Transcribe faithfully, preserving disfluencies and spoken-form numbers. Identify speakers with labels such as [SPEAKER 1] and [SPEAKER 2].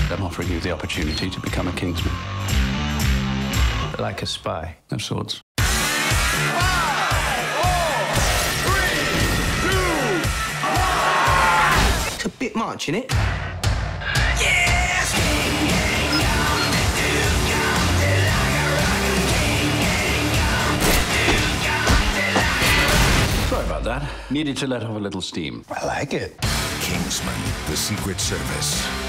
[SPEAKER 1] I'm offering you the opportunity to become a Kingsman. Like a spy of sorts.
[SPEAKER 2] It's a bit much, innit?
[SPEAKER 1] Sorry about that. Needed to let off a little steam.
[SPEAKER 3] I like it.
[SPEAKER 4] Kingsman: The Secret Service.